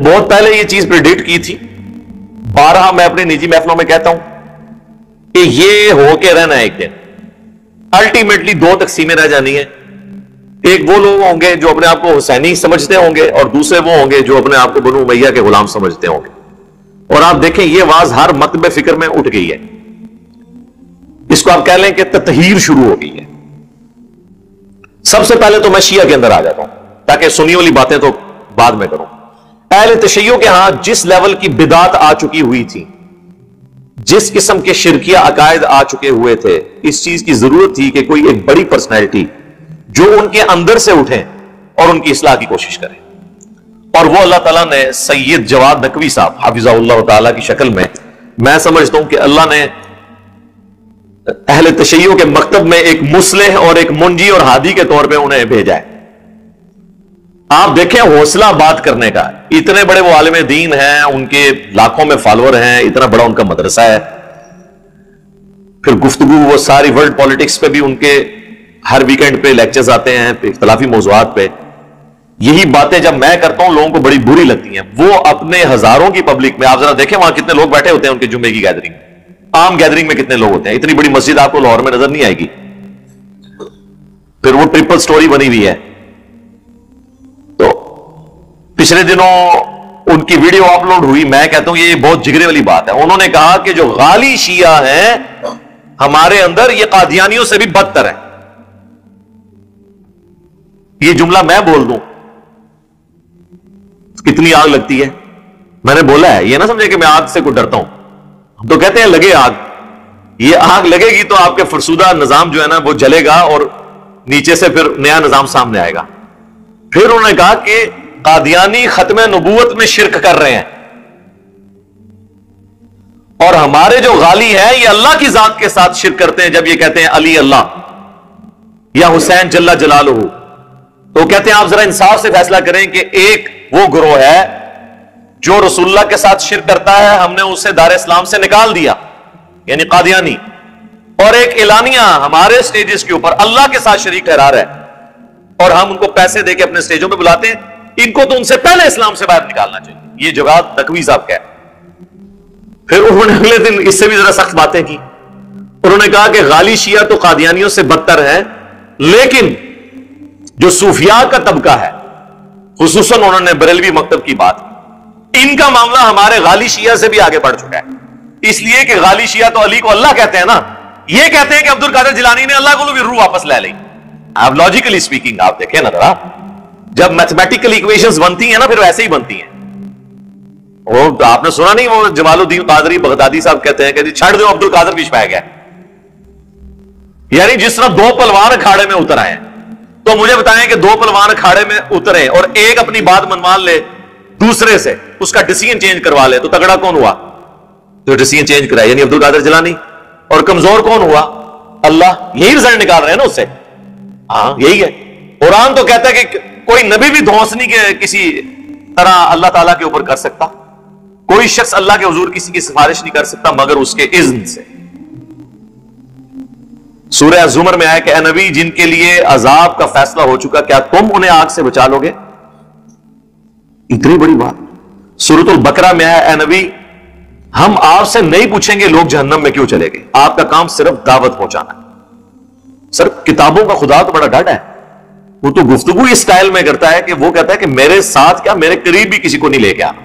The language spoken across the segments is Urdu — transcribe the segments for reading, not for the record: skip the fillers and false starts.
بہت پہلے یہ چیز پریڈکٹ کی تھی، بارہا میں اپنے نجی محفلوں میں کہتا ہوں کہ یہ ہو کے رہنا ہے ایک دن، الٹیمیٹلی دو تقسیمیں رہ جانی ہیں. ایک وہ لوگ ہوں گے جو اپنے آپ کو حسینی سمجھتے ہوں گے، اور دوسرے وہ ہوں گے جو اپنے آپ کو بنو امیہ کے غلام سمجھتے ہوں گے. اور آپ دیکھیں یہ آواز ہر مکتب فکر میں اٹھ گئی ہے. اس کو آپ کہہ لیں کہ تطہیر شروع ہو گئی ہے. سب سے پہلے تو میں شیعہ کے اندر آ جاتا ہوں تاکہ سنی والی باتیں تو بعد میں کروں. اہل تشیع کے ہاں جس لیول کی بدعت آ چکی ہوئی تھی، جس قسم کے شرکیہ عقائد آ چکے ہوئے تھے، اس چیز کی ضرورت تھی کہ کوئی ایک بڑی پرسنالٹی جو ان کے اندر سے اٹھیں اور ان کی اصلاح کی کوشش کریں. اور وہ اللہ تعالیٰ نے سید جواد نقوی صاحب حافظہ اللہ تعالیٰ کی شکل میں سمجھتا ہوں کہ اللہ نے اہل تشیع کے مکتب میں ایک مصلح اور ایک منجی اور ہادی کے طور پہ انہیں بھیجا ہے. آپ دیکھیں حوصلہ بات کرنے کا، اتنے بڑے وہ عالم دین ہیں، ان کے لاکھوں میں فالوور ہیں، اتنا بڑا ان کا مدرسہ ہے، پھر گفتگو وہ ساری ورلڈ پالیٹکس پہ بھی ان کے ہر ویکینڈ پہ لیکچرز آتے ہیں اختلافی موضوعات پہ. یہی باتیں جب میں کرتا ہوں لوگوں کو بڑی بری لگتی ہیں. وہ اپنے ہزاروں کی پبلک میں، آپ ذرا دیکھیں وہاں کتنے لوگ بیٹھے ہوتے ہیں ان کے جمعے کی گیدرنگ، عام گیدرنگ میں کتنے لوگ ہوتے ہیں. اتنی بڑی مسجد آپ کو لاہور میں نظر نہیں آئے گی. پھر وہ ٹرپل سٹوری بنی ہوئی ہے. تو پچھلے دنوں ان کی ویڈیو اپلوڈ ہوئی، میں کہتا ہوں یہ بہت جگرے والی بات ہے. انہوں نے کہا کہ جو غالی شیعہ ہیں ہمارے اندر، یہ قادیانیوں سے بھی بدتر ہیں. یہ جملہ میں بول دوں کتنی آگ لگتی ہے. میں نے بولا ہے، یہ نہ سمجھے کہ میں آگ سے کوئی ڈرتا ہوں. ہم تو کہتے ہیں لگے آگ. یہ آگ لگے گی تو آپ کے فرسودہ نظام جو ہے نا وہ جلے گا اور نیچے سے پھر نیا نظام سامنے آئے گا. پھر انہوں نے کہا کہ قادیانی ختم نبوت میں شرک کر رہے ہیں، اور ہمارے جو غالی ہیں یہ اللہ کی ذات کے ساتھ شرک کرتے ہیں جب یہ کہتے ہیں علی اللہ یا حسین جل جلالہ. تو کہتے ہیں آپ ذرا انصاف سے فیصلہ کریں کہ ایک وہ گروہ ہے جو رسول اللہ کے ساتھ شرک کرتا ہے، ہم نے اسے دار اسلام سے نکال دیا، یعنی قادیانی، اور ایک اعلانیہ ہمارے سٹیجز کے اوپر اللہ کے ساتھ شریک ٹھہرا رہا ہے، اور ہم ان کو پیسے دے کے اپنے سٹیجوں پہ بلاتے ہیں. ان کو تو ان سے پہلے اسلام سے باہر نکالنا چاہیے. یہ جواد نقوی صاحب کا ہے. پھر انہوں نے اگلے دن اس سے بھی ذرا سخت باتیں کی. انہوں نے کہا کہ غالی شیعہ تو قادیانیوں سے بدتر ہے، لیکن جو صوفیاء کا طبقہ ہے، خصوصاً انہوں نے بریلوی مکتب کی بات، ان کا معاملہ ہمارے غالی شیعہ سے بھی آگے بڑھ چکا ہے. اس لیے کہ غالی شیعہ تو علی کو اللہ کہتے ہیں نا، یہ کہتے ہیں کہ عبد القادر جیلانی نے اللہ کو بھی روح واپس لے لی. آپ لاجیکلی اسپیکنگ آپ دیکھیں نا ذرا، جب میتھمیٹیکل ایکویشنز بنتی ہیں نا پھر ویسے ہی بنتی ہیں. وہ آپ نے سنا نہیں، وہ جمال الدین قادری بغدادی صاحب کہتے ہیں کہ چھڑ دو عبد القادر پیش پایا گیا. یعنی جس طرح دو پلوان اکھاڑے میں اتر آئے، تو مجھے بتائیں کہ دو پلوان اکھاڑے میں اترے اور ایک اپنی بات منوا لے دوسرے سے، اس کا ڈیسیژن چینج کروا لے، تو تگڑا کون ہوا؟ جو ڈیسیژن چینج کرا یعنی عبد القادر جیلانی. اور کمزور کون ہوا؟ اللہ. یہی رزلٹ نکال رہے ہیں نا اس سے. ہاں یہی ہے. قرآن تو کہتا ہے کہ کوئی نبی بھی دھونسنی کے کسی طرح اللہ تعالیٰ کے اوپر کر سکتا، کوئی شخص اللہ کے حضور کسی کی سفارش نہیں کر سکتا مگر اس کے اذن سے. سورہ زمر میں آیا کہ اے نبی جن کے لیے عذاب کا فیصلہ ہو چکا، کیا تم انہیں آگ سے بچا لو گے؟ اتنی بڑی بات. سورۃ البقرہ میں آیا اے نبی ہم آپ سے نہیں پوچھیں گے لوگ جہنم میں کیوں چلے گئے، آپ کا کام صرف دعوت پہنچانا ہے. سر کتابوں کا خدا تو بڑا ڈٹ ہے، وہ تو گفتگو اس سٹائل میں کرتا ہے کہ وہ کہتا ہے کہ میرے ساتھ کیا میرے قریب بھی کسی کو نہیں لے کے آنا.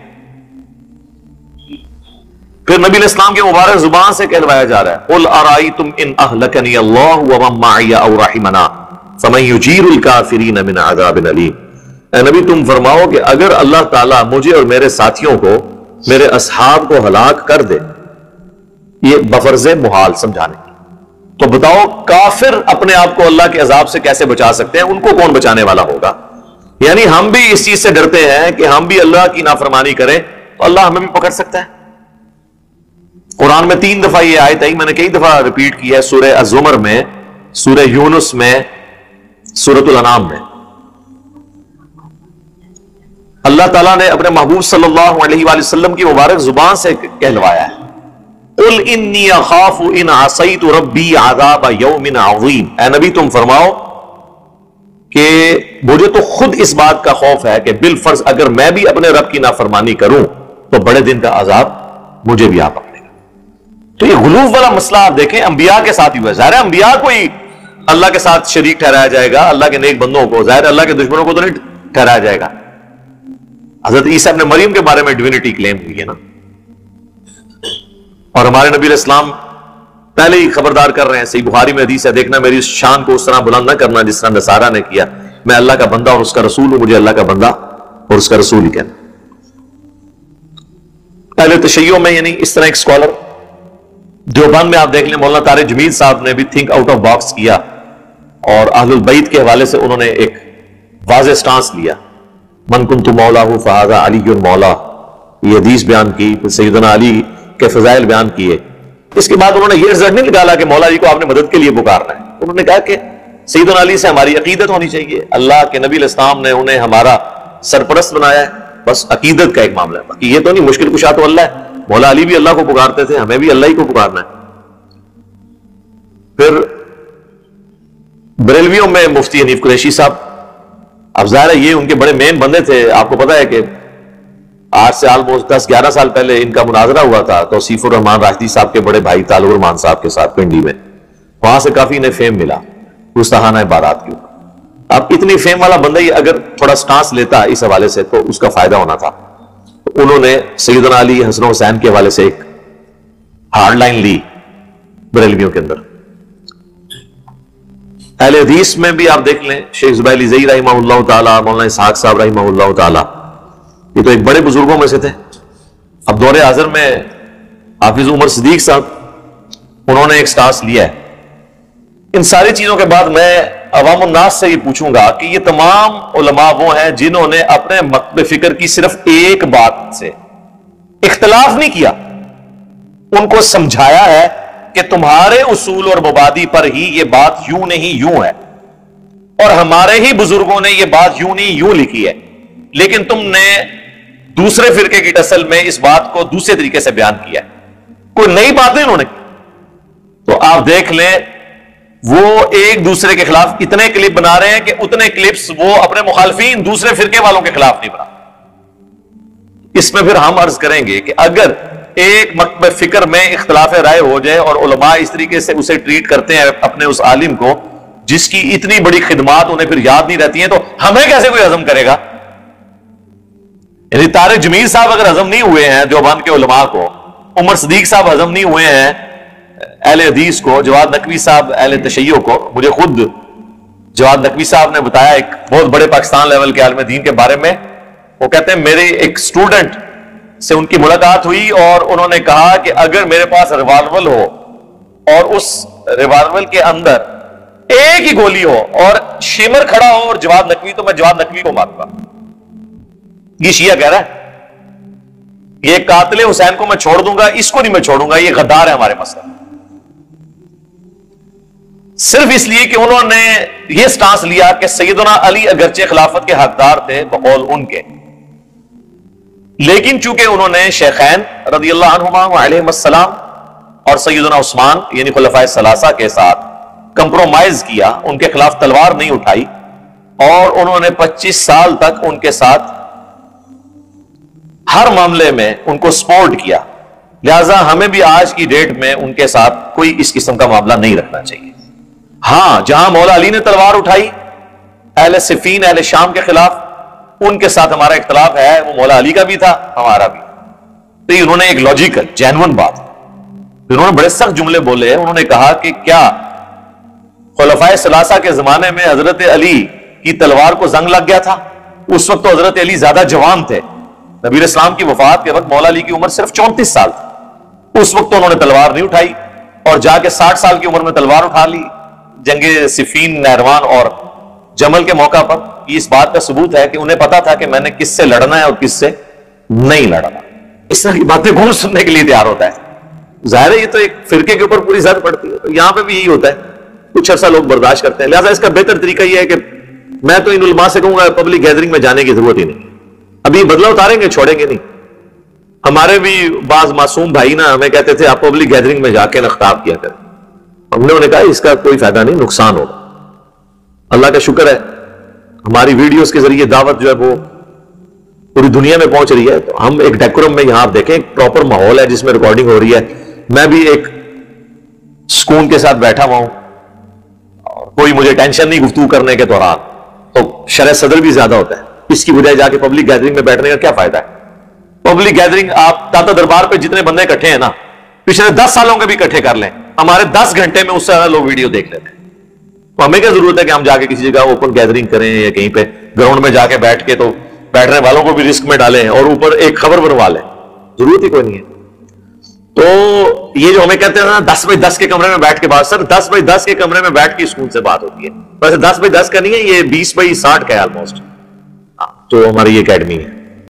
پھر نبی علیہ السلام کے مبارک زبان سے کہلوایا جا رہا ہے قل ارائیتم ان اہلکنی اللہ ومن معی او رحمنا فمن یجیر الکافرین من عذاب علیم. اے نبی تم فرماؤ کہ اگر اللہ تعالیٰ مجھے اور میرے ساتھیوں کو، میرے اصحاب کو ہلاک کر دے، یہ بفرض محال سمجھانے کی، تو بتاؤ کافر اپنے آپ کو اللہ کے عذاب سے کیسے بچا سکتے ہیں؟ ان کو کون بچانے والا ہوگا؟ یعنی ہم بھی اس چیز سے ڈرتے ہیں کہ ہم بھی اللہ کی نافرمانی کریں تو اللہ ہمیں بھی پکڑ سکتا ہے. قرآن میں 3 دفعہ یہ آیت ہے، میں نے کئی دفعہ ریپیٹ کی ہے، سورہ الزمر میں، سورہ یونس میں، سورۃ الانعام میں. اللہ تعالیٰ نے اپنے محبوب صلی اللہ علیہ وآلہ وسلم کی مبارک زبان سے کہلوایا ہے قل انی اخاف ان عصیت ربی عذاب یوم عظیم. اے نبی تم فرماؤ کہ مجھے تو خود اس بات کا خوف ہے کہ بالفرض اگر میں بھی اپنے رب کی نافرمانی کروں تو بڑے دن کا عذاب مجھے بھی آ پکڑے گا. تو یہ غلوف والا مسئلہ آپ دیکھیں انبیاء کے ساتھ ہی ہوا ہے. ظاہر ہے انبیاء کو ہی اللہ کے ساتھ شریک ٹھہرایا جائے گا, اللہ کے نیک بندوں کو, ظاہر اللہ کے دشمنوں کو تو نہیں ٹھہرایا جائے گا. حضرت عیسیٰ ابن مریم کے بارے میں ڈیوینٹی کلیم ہوئی ہے نا, اور ہمارے نبی علیہ السلام پہلے ہی خبردار کر رہے ہیں, صحیح بخاری میں حدیث ہے, دیکھنا میری اس شان کو اس طرح بلند نہ کرنا جس طرح نصارہ نے کیا, میں اللہ کا بندہ اور اس کا رسول ہوں, مجھے اللہ کا بندہ اور اس کا رسول ہی کہنا. پہلے تشیعوں میں یعنی اس طرح ایک اسکالر دیوبند میں آپ دیکھ لیں, مولانا طارق جمیل صاحب نے بھی تھنک آؤٹ آف باکس کیا اور اہل البیت کے حوالے سے انہوں نے ایک واضح سٹانس لیا, من کنت مولاہ فہذا علی مولا, یہ حدیث بیان کی, سیدنا علی کے فضائل بیان کیے. اس کے بعد انہوں نے یہ رزلٹ نہیں نکالا کہ مولا علی کو آپ نے مدد کے لیے پکارنا ہے, انہوں نے کہا کہ سیدنا علی سے ہماری عقیدت ہونی چاہیے, اللہ کے نبی علیہ السلام نے انہیں ہمارا سرپرست بنایا ہے, بس عقیدت کا ایک معاملہ ہے, باقی یہ تو نہیں مشکل کشا تو اللہ ہے. مولا علی بھی اللہ کو پکارتے تھے, ہمیں بھی اللہ ہی کو پکارنا ہے. پھر بریلویوں میں مفتی حنیف قریشی صاحب, اب ظاہر ہے یہ ان کے بڑے مین بندے تھے, آپ کو پتا ہے کہ آج سے آلموسٹ 10-11 سال پہلے ان کا مناظرہ ہوا تھا توصیف الرحمان راشدی صاحب کے بڑے بھائی طالب الرحمان صاحب کے ساتھ پنڈی میں, وہاں سے کافی انہیں فیم ملا گستاخانہ عبارات کے اوپر. اب اتنی فیم والا بندہ ہی اگر تھوڑا سٹانس لیتا اس حوالے سے تو اس کا فائدہ ہونا تھا. انہوں نے سیدنا علی حسن و حسین کے حوالے سے ایک ہارڈ لائن لی بریلویوں کے اندر. اہل حدیث میں بھی آپ دیکھ لیں, شیخ زبیر علی زئی رحمہ اللہ تعالیٰ, مولانا اسحاق صاحب رحمہ اللہ تعالیٰ, یہ تو ایک بڑے بزرگوں میں سے تھے. اب دور حاضر میں حافظ عمر صدیق صاحب, انہوں نے ایک سٹانس لیا ہے. ان ساری چیزوں کے بعد میں عوام الناس سے یہ پوچھوں گا کہ یہ تمام علماء وہ ہیں جنہوں نے اپنے مکتب فکر کی صرف ایک بات سے اختلاف نہیں کیا, ان کو سمجھایا ہے کہ تمہارے اصول اور مبادی پر ہی یہ بات یوں نہیں یوں ہے, اور ہمارے ہی بزرگوں نے یہ بات یوں نہیں یوں لکھی ہے, لیکن تم نے دوسرے فرقے کی ٹسل میں اس بات کو دوسرے طریقے سے بیان کیا ہے, کوئی نئی بات نہیں انہوں نے کی. تو آپ دیکھ لیں وہ ایک دوسرے کے خلاف اتنے کلپ بنا رہے ہیں کہ اتنے کلپس وہ اپنے مخالفین دوسرے فرقے والوں کے خلاف نہیں بنا. اس میں پھر ہم عرض کریں گے کہ اگر ایک مکتب فکر میں اختلاف رائے ہو جائے اور علماء اس طریقے سے اسے ٹریٹ کرتے ہیں اپنے اس عالم کو جس کی اتنی بڑی خدمات انہیں پھر یاد نہیں رہتی ہیں, تو ہمیں کیسے کوئی ہضم کرے گا؟ یعنی طارق جمیل صاحب اگر ہضم نہیں ہوئے ہیں دیوبند کے علماء کو, عمر صدیق صاحب ہضم نہیں ہوئے ہیں اہل حدیث کو, جواد نقوی صاحب اہل تشیع کو, مجھے خود جواد نقوی صاحب نے بتایا ایک بہت بڑے پاکستان لیول کے عالم دین کے بارے میں, وہ کہتے ہیں میرے ایک سٹوڈنٹ سے ان کی ملاقات ہوئی اور انہوں نے کہا کہ اگر میرے پاس ریوالور ہو اور اس ریوالور کے اندر ایک ہی گولی ہو اور شیمر کھڑا ہو اور جواد نقوی, تو میں جواد نقوی کو ماروں گا. یہ شیعہ کہہ رہا ہے یہ قاتل حسین کو میں چھوڑ دوں گا, اس کو نہیں میں چھوڑوں گا, یہ غدار ہے ہمارے مسئلہ. صرف اس لیے کہ انہوں نے یہ سٹانس لیا کہ سیدنا علی اگرچہ خلافت کے حقدار تھے بقول ان کے, لیکن چونکہ انہوں نے شیخین رضی اللہ عنہما علیہم السلام اور سیدنا عثمان یعنی خلفائے ثلاثہ کے ساتھ کمپرومائز کیا, ان کے خلاف تلوار نہیں اٹھائی, اور انہوں نے 25 سال تک ان کے ساتھ ہر معاملے میں ان کو سپورٹ کیا, لہذا ہمیں بھی آج کی ڈیٹ میں ان کے ساتھ کوئی اس قسم کا معاملہ نہیں رکھنا چاہیے. ہاں جہاں مولا علی نے تلوار اٹھائی اہل صفین اہل شام کے خلاف, ان کے ساتھ ہمارا اختلاف ہے, وہ مولا علی کا بھی تھا ہمارا بھی. تو یہ انہوں نے ایک لاجیکل جینون بات, انہوں نے بڑے سخت جملے بولے. انہوں نے کہا کہ کیا خلفائے ثلاثہ کے زمانے میں حضرت علی کی تلوار کو زنگ لگ گیا تھا؟ اس وقت تو حضرت علی زیادہ جوان تھے, نبی علیہ السلام کی وفات کے وقت مولا علی کی عمر صرف 34 سال تھی. اس وقت تو انہوں نے تلوار نہیں اٹھائی, اور جا کے 60 سال کی عمر میں تلوار اٹھا لی جنگ صفین, نہروان اور جمل کے موقع پر. یہ اس بات کا ثبوت ہے کہ انہیں پتا تھا کہ میں نے کس سے لڑنا ہے اور کس سے نہیں لڑنا. اس طرح کی باتیں کون سننے کے لیے تیار ہوتا ہے؟ ظاہر ہے یہ تو ایک فرقے کے اوپر پوری زد پڑتی ہے. تو یہاں پہ بھی یہی ہوتا ہے, کچھ عرصہ لوگ برداشت کرتے ہیں. لہٰذا اس کا بہتر طریقہ یہ ہے کہ میں تو ان علماء سے کہوں گا پبلک گیدرنگ میں جانے کی ضرورت ہی نہیں. ابھی بدلہ اتاریں گے, چھوڑیں گے نہیں. ہمارے بھی بعض معصوم بھائی نا ہمیں کہتے تھے آپ پبلک گیدرنگ میں جا کے خطاب کیا کریں. ہم نے انہیں کہا اس کا کوئی فائدہ نہیں, نقصان ہوگا. اللہ کا شکر ہے ہماری ویڈیوز کے ذریعے دعوت جو ہے وہ پوری دنیا میں پہنچ رہی ہے. تو ہم ایک ڈیکورم میں یہاں آپ دیکھیں ایک پراپر ماحول ہے جس میں ریکارڈنگ ہو رہی ہے. میں بھی ایک سکون کے ساتھ بیٹھا ہوا ہوں اور کوئی مجھے ٹینشن نہیں گفتگو کرنے کے دوران. تو شرح صدر بھی زیادہ ہوتا ہے, اس کی بجائے جا کے پبلک گیدرنگ میں بیٹھنے کا کیا فائدہ ہے؟ پبلک گیدرنگ آپ داتا دربار پہ جتنے بندے اکٹھے ہیں نا, پچھلے 10 سالوں کے بھی اکٹھے کر لیں, ہمارے 10 گھنٹے میں اس سے زیادہ لوگ ویڈیو دیکھ لیتے ہیں. تو ہمیں کیا ضرورت ہے کہ ہم جا کے کسی جگہ اوپن گیدرنگ کریں یا کہیں پہ گراؤنڈ میں جا کے بیٹھ کے تو بیٹھنے والوں کو بھی رسک میں ڈالیں اور اوپر ایک خبر بنوا لیں؟ ضرورت ہی کوئی نہیں ہے. تو یہ جو ہمیں کہتے ہیں نا 10x10 کے کمرے میں بیٹھ کے بات, سر 10x10 کے کمرے میں بیٹھ کے سکون سے بات ہوتی ہے. ویسے 10x10 کا نہیں ہے, یہ 20x60 کا ہے آلموسٹ. تو ہماری یہ اکیڈمی ہے.